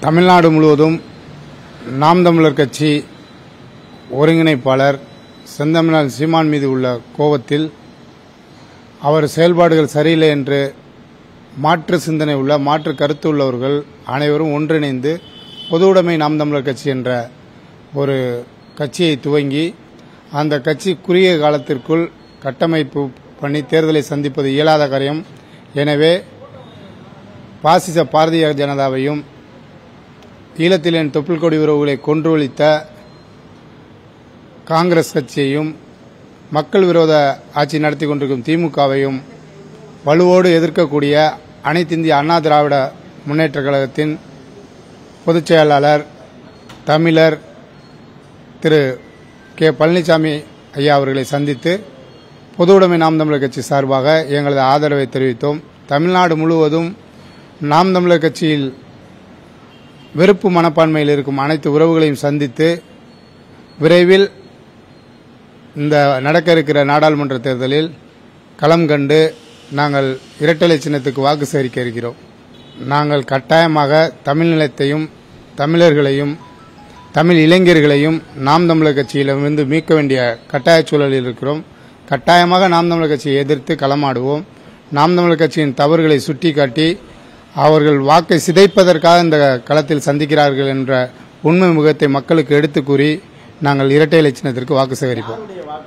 தமிழ்நாடு முழுவதும் நாம் தமிழர் கட்சி ஒருங்கிணைப்பாளர் செந்தமிழன் சீமான் மீது உள்ள கோபத்தில் அவர் செயல்பாடுகள் சரியில்லை என்று மாற்று சிந்தனை உள்ள மாற்று கருத்து உள்ளவர்கள் அனைவரும் ஒன்றிணைந்து பொதுவுடைமை நாம் தமிழர் கட்சி என்ற ஒரு கட்சியை துவங்கி அந்த கட்சி குறுகிய காலத்திற்குள் கட்டமைப்பு பண்ணி தேர்தலை சந்திப்பது இயலாத காரியம். எனவே பாசிச பாரதிய ஜனதாவையும் ஈழத்திலேன் தொப்புள் கொடி உறவுகளை கொன்றொழித்த காங்கிரஸ் கட்சியையும் மக்கள் விரோத ஆட்சி நடத்தி கொண்டிருக்கும் திமுகவையும் வலுவோடு எதிர்க்கக்கூடிய அனைத்து இந்திய அண்ணா திராவிட முன்னேற்றக் கழகத்தின் பொதுச் செயலாளர் தமிழர் திரு கே பழனிசாமி ஐயா அவர்களை சந்தித்து பொதுவுடைமை நாம் தமிழர் கட்சி சார்பாக எங்களது ஆதரவை தெரிவித்தோம். தமிழ்நாடு முழுவதும் நாம் தமிழர் கட்சியில் வெறுப்பு மனப்பான்மையில் இருக்கும் அனைத்து உறவுகளையும் சந்தித்து விரைவில் இந்த நடக்க இருக்கிற நாடாளுமன்ற தேர்தலில் களம் கண்டு நாங்கள் இரட்டை சின்னத்துக்கு வாக்கு சேகரிக்க இருக்கிறோம். நாங்கள் கட்டாயமாக தமிழ் நிலத்தையும் தமிழர்களையும் தமிழ் இளைஞர்களையும் நாம் தமிழர் கட்சியிலிருந்து மீட்க வேண்டிய கட்டாய சூழலில் இருக்கிறோம். கட்டாயமாக நாம் தமிழர் கட்சியை எதிர்த்து களமாடுவோம். நாம் தமிழர் கட்சியின் தவறுகளை சுட்டிக்காட்டி அவர்கள் வாக்கை சிதைப்பதற்காக இந்த களத்தில் சந்திக்கிறார்கள் என்ற உண்மை முகத்தை மக்களுக்கு எடுத்து கூறி நாங்கள் இரட்டை இலட்சணத்திற்கு வாக்கு சேகரிப்போம்.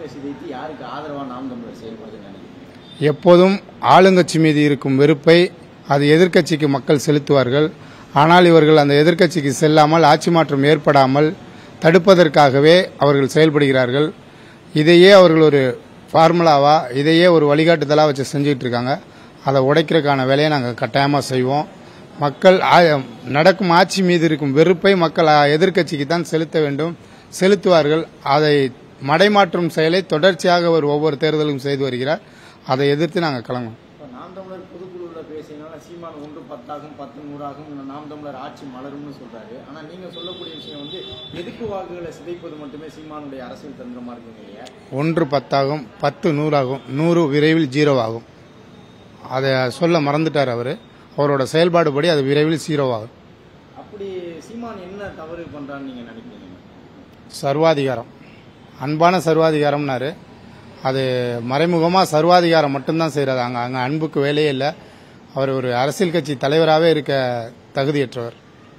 எப்போதும் ஆளுங்கட்சி மீது இருக்கும் வெறுப்பை அது எதிர்க்கட்சிக்கு மக்கள் செலுத்துவார்கள். ஆனால் இவர்கள் அந்த எதிர்க்கட்சிக்கு செல்லாமல் ஆட்சி மாற்றம் ஏற்படாமல் தடுப்பதற்காகவே அவர்கள் செயல்படுகிறார்கள். இதையே அவர்கள் ஒரு ஃபார்முலாவா இதையே ஒரு வழிகாட்டுதலாக வச்சு செஞ்சுட்டு இருக்காங்க. அதை உடைக்கிறதுக்கான வேலையை நாங்கள் கட்டாயமாக செய்வோம். மக்கள் நடக்கும் ஆட்சி மீது இருக்கும் வெறுப்பை மக்கள் எதிர்க்கட்சிக்கு தான் செலுத்த வேண்டும், செலுத்துவார்கள். அதை மடைமாற்றும் செயலை தொடர்ச்சியாக அவர் ஒவ்வொரு தேர்தலும் செய்து வருகிறார். அதை எதிர்த்து நாங்கள் கிளம்புவோம். நாம் தமிழர் பொதுக்குழுவில் பேசினால சீமான் 1-10 10-100 நாம் தமிழர் ஆட்சி மலரும்னு சொல்றாரு. ஆனா நீங்க சொல்லக்கூடிய விஷயம் எதிர்ப்பு வாக்குகளை சிதைப்பது மட்டுமே சீமானுடைய அரசியல் தந்திரமா இருக்குங்க. 1-10 10-100 100 விரைவில் 0 ஆகும். அதை சொல்ல மறந்துட்டார் அவர். அவரோட செயல்பாடுபடி அது விரைவில் 0 ஆகும். அப்படி சீமான் என்ன தவறு பண்றான்னு நீங்க நினைக்கிறீங்க? சர்வாதிகாரம், அன்பான சர்வாதிகாரம்னாரு. அது மறைமுகமாக சர்வாதிகாரம் மட்டும்தான் செய்கிறாரு. அங்கே அன்புக்கு வேலையே இல்லை. அவர் ஒரு அரசியல் கட்சி தலைவராகவே இருக்க தகுதியற்றவர்.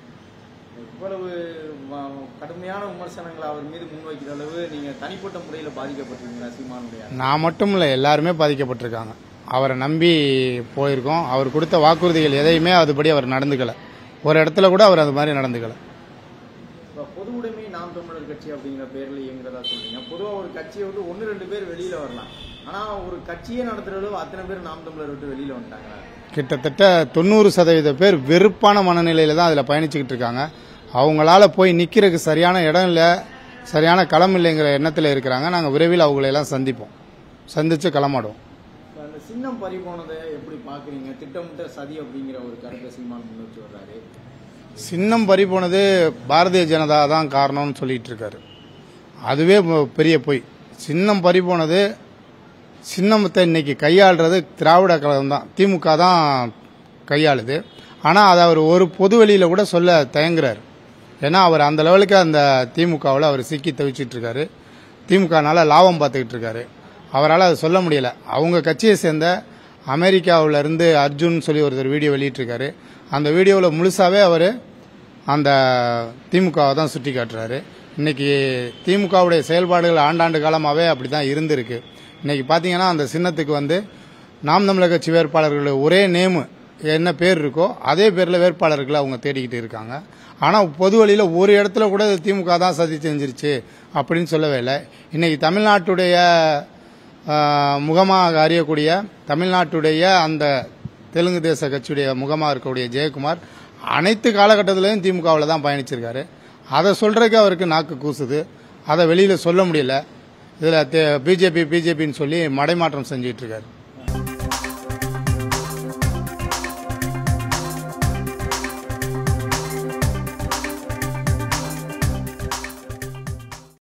இவ்வளவு கடுமையான விமர்சனங்களை அவர் மீது முன்வைக்கிற அளவு நீங்க தனிப்பட்ட முறையில் பாதிக்கப்பட்டிருக்கீங்களா? சீமானுடைய நான் மட்டும் இல்லை, எல்லாருமே பாதிக்கப்பட்டிருக்காங்க. அவரை நம்பி போயிருக்கோம். அவர் கொடுத்த வாக்குறுதிகள் எதையுமே அதுபடி அவர் நடந்துக்கல. ஒரு இடத்துல கூட அவர் அது மாதிரி நடந்துக்கல. பொதுவுடைமை நாம் தமிழர் கட்சி அப்படிங்கிற பேர்ல இயங்குறதா சொல்றீங்க. பொதுவாக ஒரு கட்சியை 1-2 பேர் வெளியில வரலாம். ஆனா ஒரு கட்சியே நடத்துற அளவு அத்தனை பேர் நாம் தமிழர் விட்டு வெளியில வந்துட்டாங்க. கிட்டத்தட்ட 90% பேர் வெறுப்பான மனநிலையில தான் அதில் பயணிச்சுக்கிட்டு இருக்காங்க. அவங்களால போய் நிக்கிறதுக்கு சரியான இடம் இல்லை, சரியான களம் இல்லைங்கிற எண்ணத்தில் இருக்கிறாங்க. நாங்கள் விரைவில் அவங்களையெல்லாம் சந்திச்சு களமாடுவோம். அந்த சின்னம் பறி போனதை எப்படி பாக்குறீங்க? திட்டமிட்ட சதி அப்படிங்கிற ஒரு கருத்தை சீமான் முன்வச்சு வர்றாரு. சின்னம் பறி போனது பாரதிய ஜனதா தான் காரணம்னு சொல்லிட்டு இருக்காரு. அதுவே பெரிய பொய். சின்னம் பறி போனது, சின்னத்தை இன்னைக்கு கையாளுறது திராவிட கழகம் தான், திமுக தான் கையாளுது. ஆனால் அதை அவர் ஒரு பொது வெளியில கூட சொல்ல தயங்குறாரு. ஏன்னா அவர் அந்த லெவலுக்கு அந்த திமுகவில் அவர் சிக்கி தவிச்சிட்டு இருக்காரு. திமுகனால லாபம் பார்த்துக்கிட்டு இருக்காரு. அவரால் அதை சொல்ல முடியல. அவங்க கட்சியை சேர்ந்த அமெரிக்காவில இருந்து அர்ஜுன் சொல்லி ஒருத்தர் வீடியோ வெளியிட்டிருக்காரு. அந்த வீடியோவில் முழுசாவே அவர் அந்த திமுகவை தான் சுட்டி காட்டுறாரு. இன்னைக்கு திமுகவுடைய செயல்பாடுகள் ஆண்டாண்டு காலமாகவே அப்படி தான் இருந்திருக்கு. இன்னைக்கு பார்த்தீங்கன்னா அந்த சின்னத்துக்கு நாம் தமிழர் கட்சி வேட்பாளர்கள் ஒரே நேமு என்ன பேர் இருக்கோ அதே பேரில் வேட்பாளர்களை அவங்க தேடிக்கிட்டு இருக்காங்க. ஆனால் பொது வழியில் ஒரு இடத்துல கூட திமுக தான் சதி செஞ்சிருச்சு அப்படின்னு சொல்லவே இல்லை. இன்னைக்கு தமிழ்நாட்டுடைய முகமாக அறியக்கூடிய தமிழ்நாட்டுடைய அந்த தெலுங்கு தேச கட்சியுடைய முகமாக இருக்கக்கூடிய ஜெயக்குமார் அனைத்து காலகட்டத்திலையும் திமுகவில் தான் பயணிச்சிருக்காரு. அதை சொல்றதுக்கு அவருக்கு நாக்கு கூசுது. அதை வெளியில் சொல்ல முடியல. இதில் பிஜேபின்னு சொல்லி மடைமாற்றம் செஞ்சுட்டு இருக்காரு.